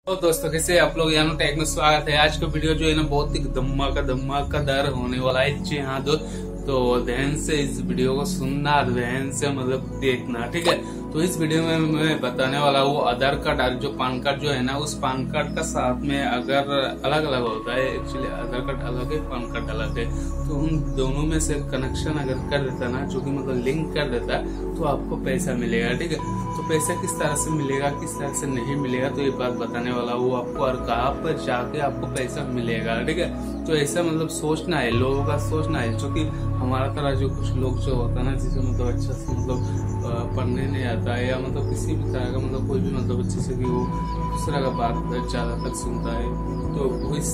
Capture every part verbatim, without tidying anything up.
तो दोस्तों कैसे आप लोग यहाँ टैग में स्वागत है। आज का वीडियो जो है ना बहुत ही धमाका धमाकेदार होने वाला है। जी हाँ दोस्त, तो ध्यान से इस वीडियो को सुनना, ध्यान से मतलब देखना, ठीक है। तो इस वीडियो में मैं बताने वाला हूँ आधार कार्ड और जो पान कार्ड जो है ना, उस पान कार्ड का साथ में अगर अलग अलग होता है, एक्चुअली आधार कार्ड अलग है, पान कार्ड अलग है, तो उन दोनों में से कनेक्शन अगर कर देता ना, जो कि मतलब लिंक कर देता तो आपको पैसा मिलेगा, ठीक है। तो पैसा किस तरह से मिलेगा, किस तरह से नहीं मिलेगा, तो ये बात बताने वाला हूँ आपको, और कहाँ पर जाके आपको पैसा मिलेगा, ठीक है। तो ऐसा मतलब सोचना है, लोगों का सोचना है, जो कि हमारा तरह जो कुछ लोग जो होता है ना, जिसे मतलब अच्छा से मतलब पढ़ने नहीं आता है, या मतलब किसी भी तरह का मतलब कोई भी मतलब अच्छे से कि वो दूसरा का बात ज्यादा तक सुनता है, तो इस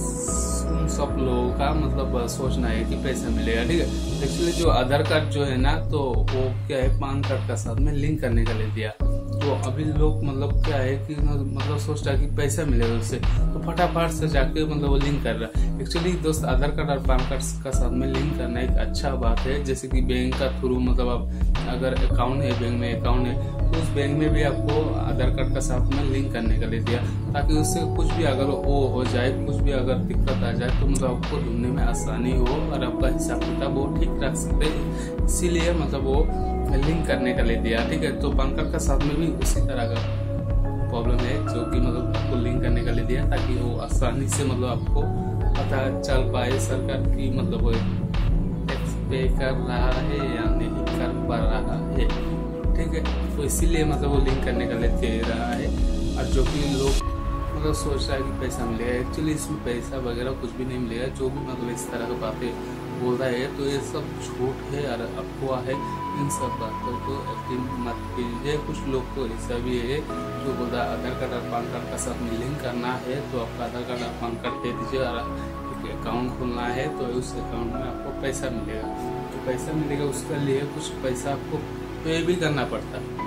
उन सब लोगों का मतलब सोचना है कि पैसा मिलेगा, ठीक है। एक्चुअली जो आधार कार्ड जो है ना, तो वो क्या है, पान कार्ड का साथ में लिंक करने का ले दिया। तो अभी लोग मतलब क्या है कि मतलब सोच रहा है कि पैसा मिलेगा उससे, तो फटाफट से जाके मतलब वो लिंक कर रहा है। एक्चुअली दोस्त, आधार कार्ड और पान कार्ड का साथ में लिंक करना एक अच्छा बात है। जैसे कि बैंक का थ्रू मतलब आप अगर अकाउंट है, बैंक में अकाउंट है, तो उस बैंक में भी आपको आधार कार्ड का साथ में लिंक करने का ले दिया, ताकि उससे कुछ भी अगर वो हो जाए, कुछ भी अगर दिक्कत आ जाए, तो मतलब आपको ढूंढने में आसानी हो और आपका हिसाब किताब वो ठीक रख सकते हैं। इसीलिए मतलब वो लिंक करने का ले दिया, ठीक है। तो पान कार्ड का साथ में भी उसी तरह का प्रॉब्लम है, जो कि मतलब आपको लिंक करने का ले दिया, ताकि वो आसानी से मतलब आपको पता चल पाए सरकार की मतलब वो टैक्स पे कर रहा है या नहीं कर पा रहा है, ठीक है। तो इसीलिए मतलब वो लिंक करने का ले दे रहा है। और जो कि लोग मतलब सोच रहा है कि पैसा मिलेगा, एक्चुअली इसमें पैसा वगैरह कुछ भी नहीं मिलेगा। जो भी मतलब इस तरह की बातें बोल रहा है, तो ये सब झूठ है और अफवाह है। इन सब बातों को यकीन मत कीजिए। कुछ लोग को ऐसा भी है जो बोल रहा है आधार कार्ड और पान कार्ड का साथ में लिंक करना है, तो आपका आधार कार्ड और पान कार्ड दे दीजिए और एक अकाउंट खोलना है, तो उस अकाउंट में आपको पैसा मिलेगा। तो पैसा मिलेगा, उसके लिए कुछ पैसा आपको पे भी करना पड़ता है।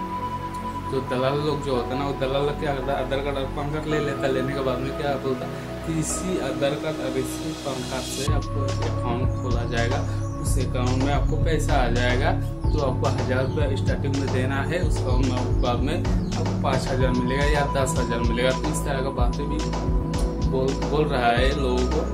जो दलाल लोग जो होता है ना, वो दलाल क्या करता है, आधार कार्ड और पान कार्ड ले लेता, लेने के बाद में क्या बोलता है कि इसी आधार कार्ड और इसी पान कार्ड से आपको अकाउंट खोला जाएगा, उस अकाउंट में आपको पैसा आ जाएगा। तो आपको हजार रुपया स्टार्टिंग में देना है, उस अकाउंट में बाद में आपको पाँच हजार मिलेगा या दस हजार मिलेगा। तो इस तरह का बातें भी बोल बोल रहा है लोगों को,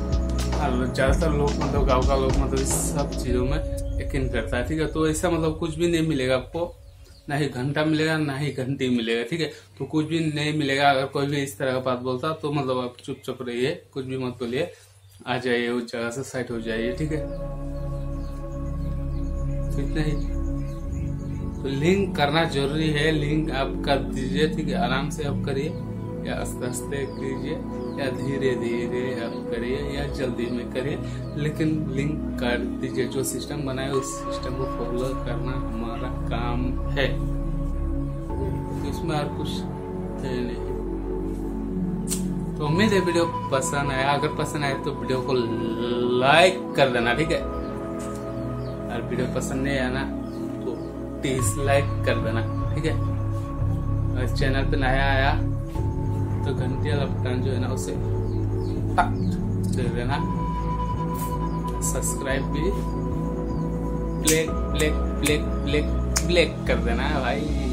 और ज्यादातर लोग मतलब गाँव का लोग मतलब इस सब चीजों में यकीन करता है, ठीक है। तो ऐसा मतलब कुछ भी नहीं मिलेगा आपको, ना ही घंटा मिलेगा ना ही घंटी मिलेगा, ठीक है। तो कुछ भी नहीं मिलेगा। अगर कोई भी इस तरह का बात बोलता तो मतलब आप चुपचाप रहिए, कुछ भी मत बोलिए, आ जाइए उस जगह से, साइड हो जाइए, ठीक है। तो इतना ही। तो लिंक करना जरूरी है, लिंक आप कर दीजिए, ठीक है। आराम से आप करिए, या आस्ते आस्ते कीजिए, या धीरे धीरे आप करिए, या जल्दी में करिए, लेकिन लिंक कर दीजिए। जो सिस्टम बनाए उस सिस्टम को फॉलो करना हमारा काम है, इसमें और कुछ है नहीं। तो उम्मीद है वीडियो पसंद आया। अगर पसंद आए तो वीडियो को लाइक कर देना, ठीक है। और वीडियो पसंद नहीं आया ना, तो डिसलाइक कर देना, ठीक है। और चैनल पे नया आया तो घंटी वाला बटन जो है ना, उसे टक दे देना। सब्सक्राइब भी black black black black black कर देना भाई।